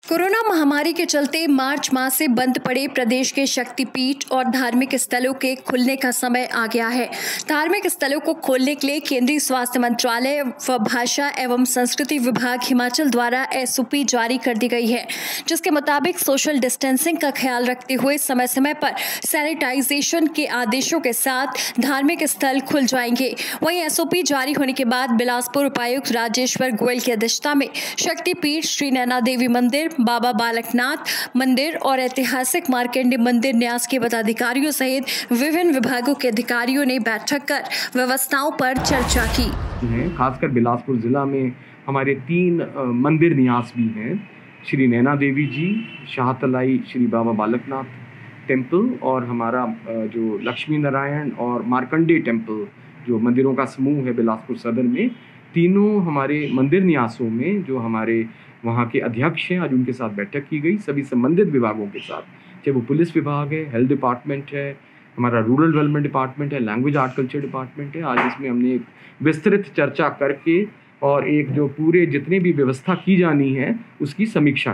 Corona महामारी के चलते मार्च माह से बंद पड़े प्रदेश के शक्तिपीठ और धार्मिक स्थलों के खुलने का समय आ गया है। धार्मिक स्थलों को खोलने के लिए केंद्रीय स्वास्थ्य मंत्रालय व भाषा एवं संस्कृति विभाग हिमाचल द्वारा एसओपी जारी कर दी गई है, जिसके मुताबिक सोशल डिस्टेंसिंग का ख्याल रखते हुए समय समय पर सैनिटाइजेशन के आदेशों के साथ धार्मिक स्थल खुल जाएंगे। वहीं एसओपी जारी होने के बाद बिलासपुर उपायुक्त राजेश्वर गोयल की अध्यक्षता में शक्तिपीठ, श्री नैना देवी मंदिर, बाबा बालकनाथ मंदिर और ऐतिहासिक मार्कंडे मंदिर न्यास के पदाधिकारियों सहित विभिन्न विभागों के अधिकारियों ने बैठक कर व्यवस्थाओं पर चर्चा की। खासकर बिलासपुर जिला में हमारे 3 मंदिर न्यास भी हैं, श्री नैना देवी जी, शाहतलाई श्री बाबा बालकनाथ टेम्पल और हमारा जो लक्ष्मी नारायण और मार्कंडे टेम्पल जो मंदिरों का समूह है बिलासपुर सदर में। तीनों हमारे मंदिर न्यासों में जो हमारे वहाँ के अध्यक्ष हैं, आज उनके साथ बैठक की गई सभी संबंधित विभागों के साथ, चाहे वो पुलिस विभाग है, हेल्थ डिपार्टमेंट है, हमारा रूरल डेवलपमेंट डिपार्टमेंट है, लैंग्वेज आर्ट कल्चर डिपार्टमेंट है। आज इसमें हमने एक विस्तृत चर्चा करके और एक जो पूरे जितनी भी व्यवस्था की जानी है उसकी समीक्षा